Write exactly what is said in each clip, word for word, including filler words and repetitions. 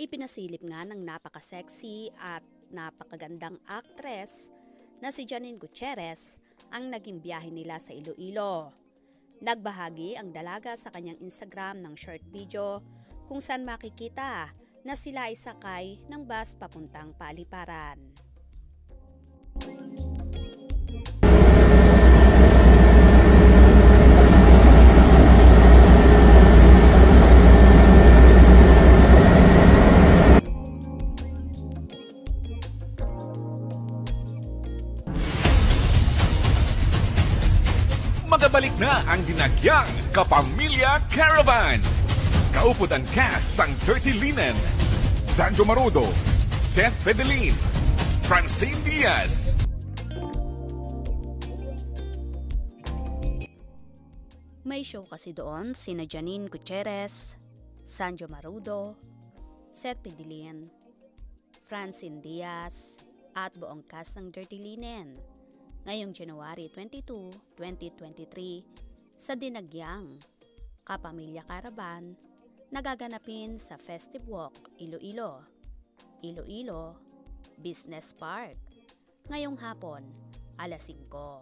Ipinasilip nga ng napaka-sexy at napakagandang actress na si Janine Gutierrez ang naging biyahe nila sa Iloilo. Nagbahagi ang dalaga sa kanyang Instagram ng short video kung saan makikita na sila ay sakay ng bus papuntang Paliparan. Magabalik na ang dinagyang Kapamilya Caravan. Kaupod ang cast sang Dirty Linen, Sandro Marudo, Seth Fedelin, Francine Diaz. May show kasi doon sina Janine Gutierrez, Sandro Marudo, Seth Fedelin, Francine Diaz at buong cast ng Dirty Linen ngayong January twenty-two, twenty twenty-three sa dinagyang Kapamilya Caravan na gaganapin sa Festive Walk, Iloilo, Iloilo Business Park ngayong hapon, alas singko.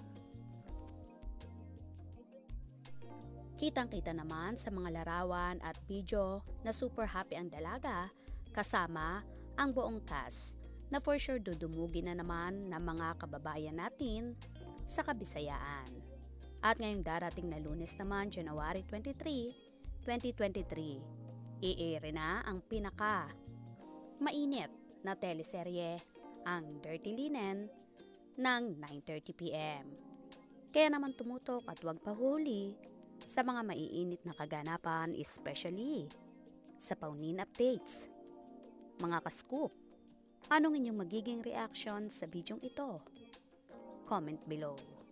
Kitang-kita naman sa mga larawan at video na super happy ang dalaga kasama ang buong cast na for sure dudumugin na naman ng mga kababayan natin sa Kabisayaan. At ngayong darating na Lunes naman, January twenty-three, twenty twenty-three, i-air na ang pinaka mainit na teleserye, ang Dirty Linen, ng nine thirty p m Kaya naman tumutok at huwag pahuli sa mga maiinit na kaganapan, especially sa Paunin Updates. Mga ka-scoop, anong inyong magiging reaction sa bidyong ito? Comment below.